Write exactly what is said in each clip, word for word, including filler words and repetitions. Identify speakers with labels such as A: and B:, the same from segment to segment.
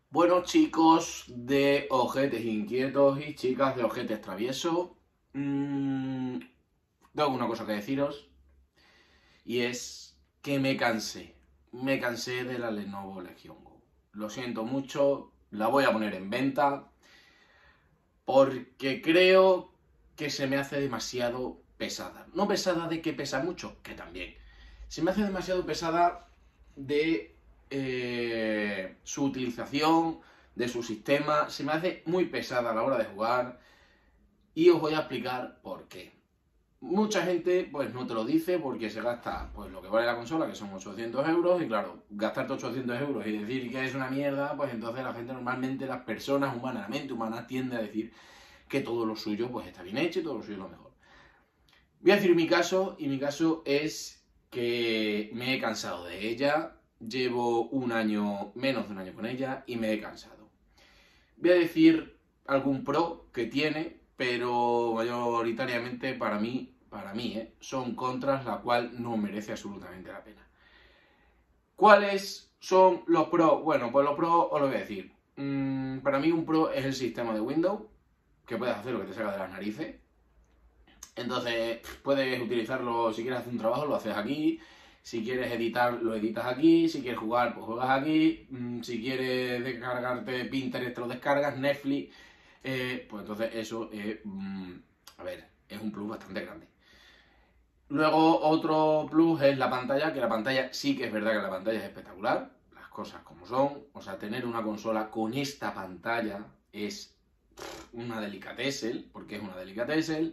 A: Bueno, chicos de ojetes inquietos y chicas de ojetes traviesos, mmm, tengo una cosa que deciros y es que me cansé. Me cansé de la Lenovo Legion Go. Lo siento mucho, la voy a poner en venta porque creo que se me hace demasiado pesada. No pesada de que pesa mucho, que también. Se me hace demasiado pesada de eh, su utilización, de su sistema. Se me hace muy pesada a la hora de jugar y os voy a explicar por qué. Mucha gente pues no te lo dice porque se gasta pues lo que vale la consola, que son ochocientos euros, y claro, gastarte ochocientos euros y decir que es una mierda, pues entonces la gente normalmente, las personas humanas, la mente humana tiende a decir que todo lo suyo pues está bien hecho y todo lo suyo es lo mejor. Voy a decir mi caso, y mi caso es que me he cansado de ella, llevo un año, menos de un año con ella, y me he cansado. Voy a decir algún pro que tiene, pero mayoritariamente para mí, para mí, ¿eh? son contras, la cual no merece absolutamente la pena. ¿Cuáles son los pros? Bueno, pues los pros os lo voy a decir. Mm, para mí un pro es el sistema de Windows, que puedes hacer lo que te salga de las narices. Entonces, puedes utilizarlo, si quieres hacer un trabajo, lo haces aquí. Si quieres editar, lo editas aquí. Si quieres jugar, pues juegas aquí. Si quieres descargarte Pinterest, te lo descargas. Netflix, eh, pues entonces eso es, mmm, a ver, es un plus bastante grande. Luego, otro plus es la pantalla, que la pantalla sí que es verdad que la pantalla es espectacular. Las cosas como son. O sea, tener una consola con esta pantalla es una delicatessen, porque es una delicatessen.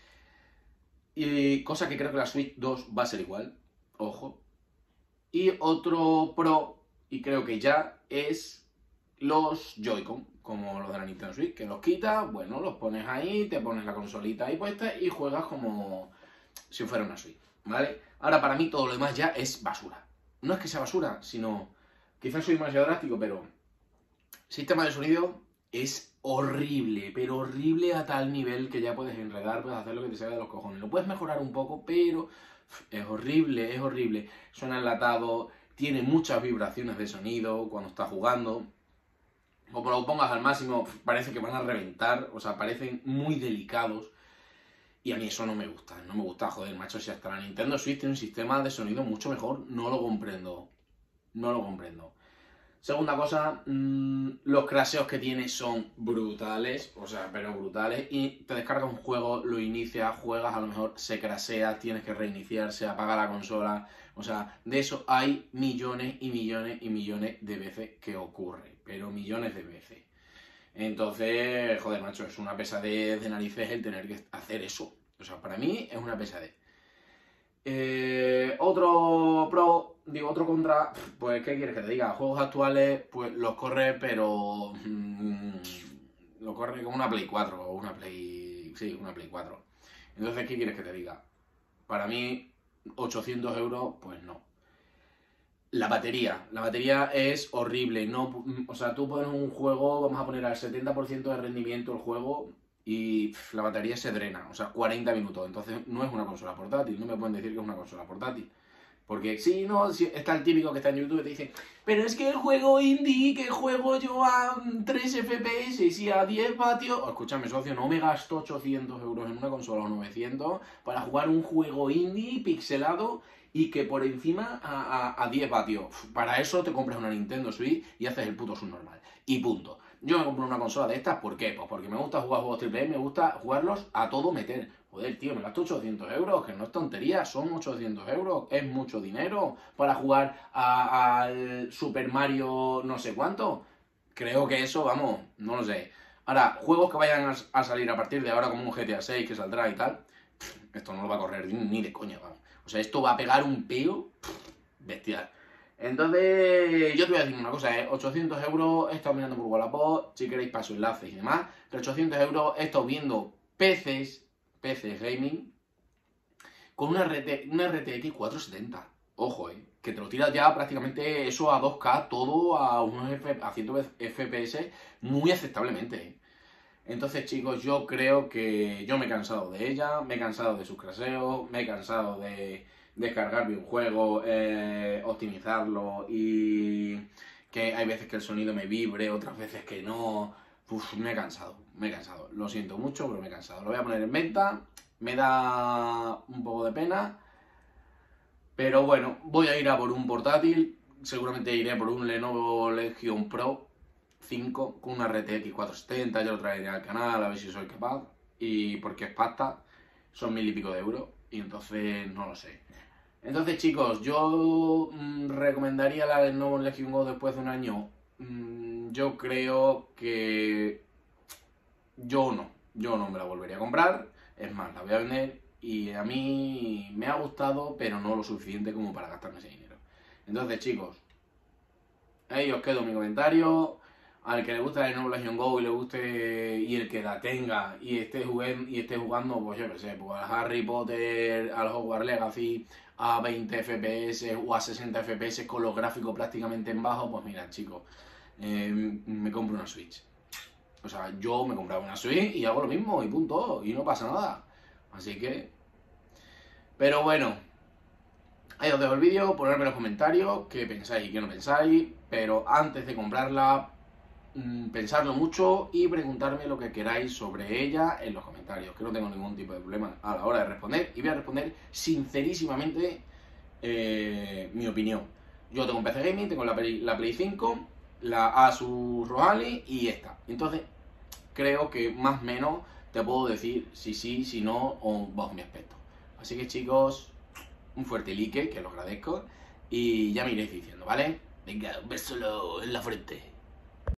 A: Y cosa que creo que la Switch dos va a ser igual, ojo. Y otro pro, y creo que ya, es los Joy-Con, como los de la Nintendo Switch, que los quitas, bueno, los pones ahí, te pones la consolita ahí puesta y juegas como si fuera una Switch, ¿vale? Ahora, para mí todo lo demás ya es basura. No es que sea basura, sino, quizás soy demasiado drástico, pero sistema de sonido es horrible, pero horrible a tal nivel que ya puedes enredar, puedes hacer lo que te salga de los cojones. Lo puedes mejorar un poco, pero es horrible, es horrible. Suena enlatado, tiene muchas vibraciones de sonido cuando estás jugando. Como lo pongas al máximo, parece que van a reventar, o sea, parecen muy delicados. Y a mí eso no me gusta, no me gusta, joder, macho, si hasta la Nintendo Switch tiene un sistema de sonido mucho mejor, no lo comprendo. No lo comprendo. Segunda cosa, mmm, los crasheos que tiene son brutales, o sea, pero brutales. Y te descargas un juego, lo inicias, juegas, a lo mejor se crashea, tienes que reiniciar, se apaga la consola. O sea, de eso hay millones y millones y millones de veces que ocurre, pero millones de veces. Entonces, joder, macho, es una pesadez de narices el tener que hacer eso. O sea, para mí es una pesadez. Eh, otro pro, digo, otro contra, pues, ¿qué quieres que te diga? Juegos actuales, pues los corre, pero mmm, lo corre como una Play cuatro o una Play, sí, una Play cuatro. Entonces, ¿qué quieres que te diga? Para mí, ochocientos euros, pues no. La batería, la batería es horrible, no, o sea, tú pones un juego, vamos a poner al setenta por ciento de rendimiento el juego y pff, la batería se drena, o sea, cuarenta minutos, entonces no es una consola portátil, no me pueden decir que es una consola portátil. Porque sí, no, sí, está el típico que está en YouTube y te dice, pero es que el juego indie, que juego yo a tres F P S y a diez vatios... Oh, escúchame, socio, no me gasto ochocientos euros en una consola o novecientos para jugar un juego indie pixelado y que por encima a, a, a diez vatios. Para eso te compras una Nintendo Switch y haces el puto subnormal. Y punto. Yo me compro una consola de estas, ¿por qué? Pues porque me gusta jugar juegos triple A, me gusta jugarlos a todo meter. Joder, tío, me gasto ochocientos euros, que no es tontería, son ochocientos euros, es mucho dinero para jugar al Super Mario no sé cuánto. Creo que eso, vamos, no lo sé. Ahora, juegos que vayan a, a salir a partir de ahora, como un G T A seis que saldrá y tal, esto no lo va a correr ni de coña, vamos. O sea, esto va a pegar un peo bestial. Entonces, yo te voy a decir una cosa, ¿eh? ochocientos euros, he estado mirando por Wallapop, si queréis paso enlaces y demás, pero ochocientos euros he estado viendo P Cs, P Cs gaming, con una, R T, una R T X cuatrocientos setenta. Ojo, eh, que te lo tiras ya prácticamente eso a dos K, todo a unos F, a ciento F P S muy aceptablemente. Eh. Entonces, chicos, yo creo que yo me he cansado de ella, me he cansado de sus craseos, me he cansado de descargarme un juego, eh, optimizarlo y que hay veces que el sonido me vibre, otras veces que no. Uf, me he cansado, me he cansado. Lo siento mucho, pero me he cansado. Lo voy a poner en venta, me da un poco de pena, pero bueno, voy a ir a por un portátil. Seguramente iré por un Lenovo Legion Pro cinco con una R T X cuatrocientos setenta, ya lo traeré al canal, a ver si soy capaz. Y porque es pasta, son mil y pico de euros, y entonces no lo sé. Entonces, chicos, yo mmm, recomendaría la Lenovo Legion Go después de un año. Mmm, yo creo que yo no, yo no me la volvería a comprar. Es más, la voy a vender y a mí me ha gustado, pero no lo suficiente como para gastarme ese dinero. Entonces, chicos, ahí os quedo mi comentario. Al que le gusta el Lenovo Legion Go y le guste y el que la tenga y esté jugando, y esté jugando pues yo qué sé, pues al Harry Potter, al Hogwarts Legacy a veinte F P S o a sesenta F P S con los gráficos prácticamente en bajo, pues mira, chicos, eh, me compro una Switch. O sea, yo me compraba una Switch y hago lo mismo y punto, y no pasa nada. Así que... Pero bueno, ahí os dejo el vídeo, ponerme en los comentarios qué pensáis y qué no pensáis, pero antes de comprarla, pensarlo mucho y preguntarme lo que queráis sobre ella en los comentarios, que no tengo ningún tipo de problema a la hora de responder, y voy a responder sincerísimamente eh, mi opinión. Yo tengo un P C Gaming, tengo la Play, la Play cinco, la Asus R O G Ally y esta. Entonces creo que más o menos te puedo decir si sí, si no, o bajo mi aspecto. Así que chicos, un fuerte like, que lo agradezco, y ya me iréis diciendo, ¿vale? Venga, un beso en la frente.